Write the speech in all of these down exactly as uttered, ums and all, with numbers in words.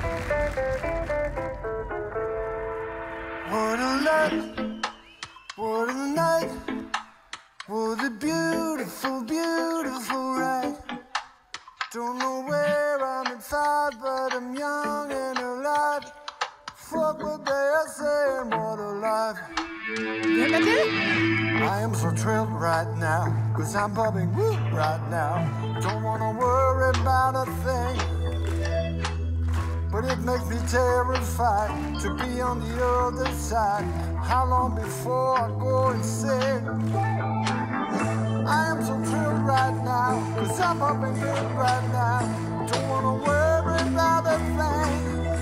What a night, what a night, what a beautiful, beautiful ride. Don't know where I'm inside, but I'm young and alive. Fuck what they are saying, what a life. Hvem er det? I am so thrilled right now, cause I'm popping woo right now. Don't wanna worry about a thing, but it makes me terrified to be on the other side. How long before I go insane? I am so thrilled right now, cause I'm popping good right now. Don't wanna worry about a thing,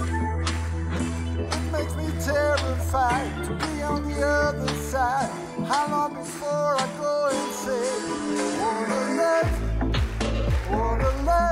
it makes me terrified to be on the other side. How long before I go insane? What a life, what a life.